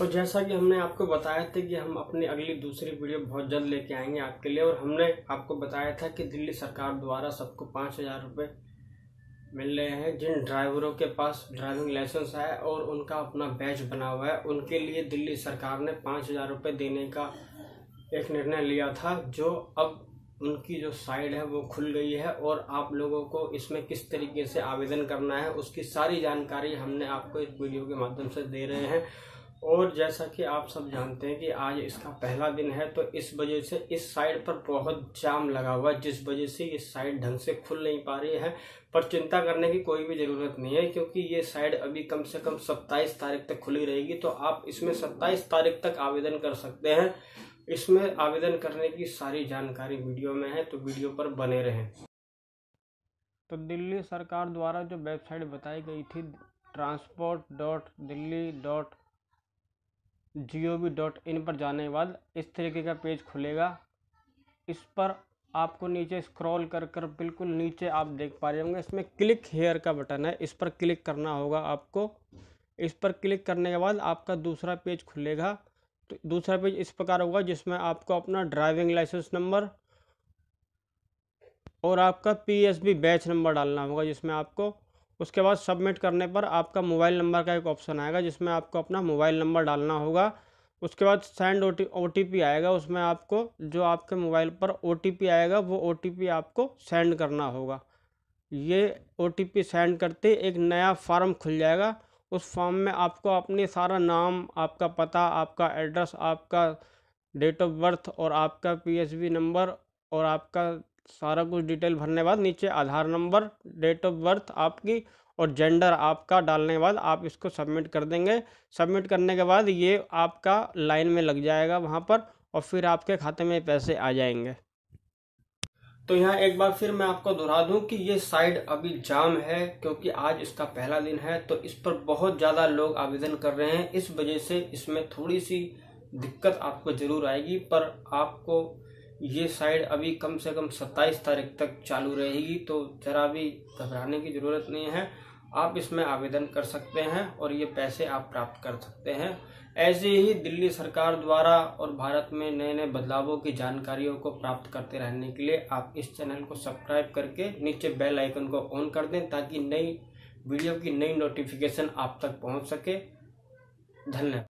तो जैसा कि हमने आपको बताया था कि हम अपनी अगली दूसरी वीडियो बहुत जल्द लेके आएंगे आपके लिए, और हमने आपको बताया था कि दिल्ली सरकार द्वारा सबको 5,000 रुपये मिल रहे हैं। जिन ड्राइवरों के पास ड्राइविंग लाइसेंस है और उनका अपना बैच बना हुआ है, उनके लिए दिल्ली सरकार ने 5,000 रुपये देने का एक निर्णय लिया था, जो अब उनकी जो साइट है वो खुल गई है। और आप लोगों को इसमें किस तरीके से आवेदन करना है उसकी सारी जानकारी हमने आपको इस वीडियो के माध्यम से दे रहे हैं। और जैसा कि आप सब जानते हैं कि आज इसका पहला दिन है, तो इस वजह से इस साइट पर बहुत जाम लगा हुआ है, जिस वजह से ये साइट ढंग से खुल नहीं पा रही है। पर चिंता करने की कोई भी ज़रूरत नहीं है, क्योंकि ये साइट अभी कम से कम 27 तारीख तक खुली रहेगी। तो आप इसमें 27 तारीख तक आवेदन कर सकते हैं। इसमें आवेदन करने की सारी जानकारी वीडियो में है, तो वीडियो पर बने रहें। तो दिल्ली सरकार द्वारा जो वेबसाइट बताई गई थी transport.delhi.gov.in पर जाने के बाद इस तरीके का पेज खुलेगा। इस पर आपको नीचे स्क्रॉल कर कर बिल्कुल नीचे आप देख पा रहे होंगे, इसमें क्लिक हेयर का बटन है, इस पर क्लिक करना होगा आपको। इस पर क्लिक करने के बाद आपका दूसरा पेज खुलेगा। तो दूसरा पेज इस प्रकार होगा, जिसमें आपको अपना ड्राइविंग लाइसेंस नंबर और आपका पीएसबी बैच नंबर डालना होगा, जिसमें आपको उसके बाद सबमिट करने पर आपका मोबाइल नंबर का एक ऑप्शन आएगा, जिसमें आपको अपना मोबाइल नंबर डालना होगा। उसके बाद सेंड ओटीपी आएगा, उसमें आपको जो आपके मोबाइल पर ओटीपी आएगा वो ओटीपी आपको सेंड करना होगा। ये ओटीपी सेंड करते एक नया फॉर्म खुल जाएगा। उस फॉर्म में आपको अपने सारा नाम, आपका पता, आपका एड्रेस, आपका डेट ऑफ बर्थ और आपका पीएसबी नंबर और आपका सारा कुछ डिटेल भरने के बाद नीचे Aadhaar number, date of birth आपकी और जेंडर आपका डालने के बाद आप इसको सबमिट कर देंगे। सबमिट करने के बाद ये आपका लाइन में लग जाएगा वहाँ पर, और फिर आपके खाते में पैसे आ जाएंगे। तो यहाँ एक बार फिर मैं आपको दोहरा दूं कि ये साइट अभी जाम है, क्योंकि आज इसका पहला दिन है। तो इस पर बहुत ज़्यादा लोग आवेदन कर रहे हैं, इस वजह से इसमें थोड़ी सी दिक्कत आपको ज़रूर आएगी। पर आपको ये साइट अभी कम से कम 27 तारीख तक चालू रहेगी, तो ज़रा भी घबराने की ज़रूरत नहीं है। आप इसमें आवेदन कर सकते हैं और ये पैसे आप प्राप्त कर सकते हैं। ऐसे ही दिल्ली सरकार द्वारा और भारत में नए नए बदलावों की जानकारियों को प्राप्त करते रहने के लिए आप इस चैनल को सब्सक्राइब करके नीचे बेल आइकन को ऑन कर दें, ताकि नई वीडियो की नई नोटिफिकेशन आप तक पहुंच सके। धन्यवाद।